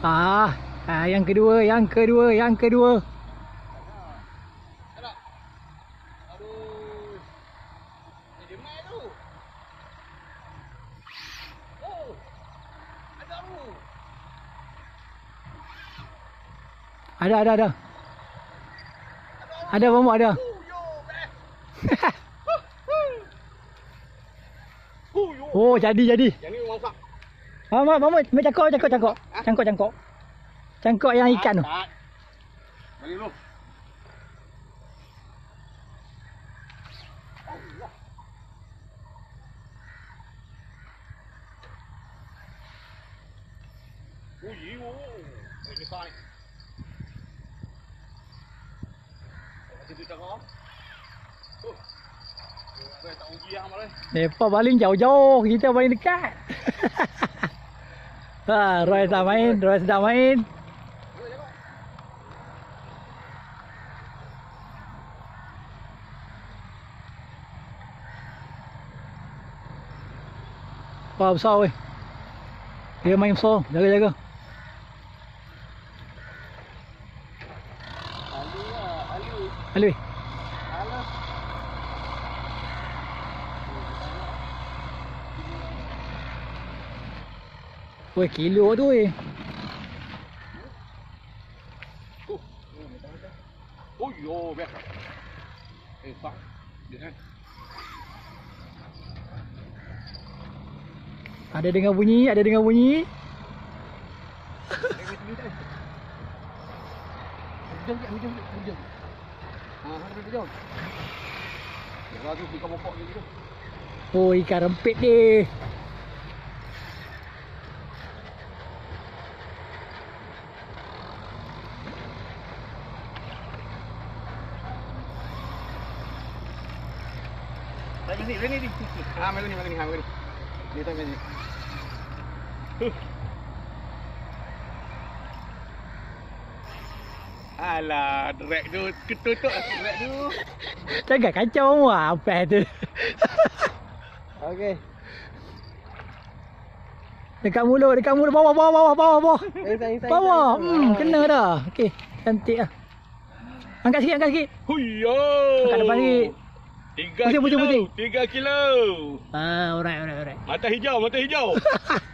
Yang kedua. Aduh. Dia mai tu. Oh. Ada tu. Ada. Ada Mamat ada. Oh, jadi. Yang ni masak. Mamat, cangkok. Cangkok yang ikan tu. Bagi dulu. Ini fine. Macam tu cakap. Tak uji yang malah. Mereka paling jauh-jauh, kita paling dekat. Roy sedang main. Wah, besar weh. Dia main besar, jaga. Alu. Weh, kilo tu weh. Oh yo, biar. Pak. Dia kan. Ada dengar bunyi. Hujung. Hujung. Lagi ikan pokok gitu. Oh, ikan rempit ni. Mari ni. Mari ni. Dia tak mari. Alah, drag tu ketutup drag tu. Jangan kacau apa tu. Okey. Dekat mulut bawah. Bawah. Kena dah. Okey, cantik lah. Angkat sikit. Huyo. Angkat depan sikit. 3 kilo. Alright. Mata hijau.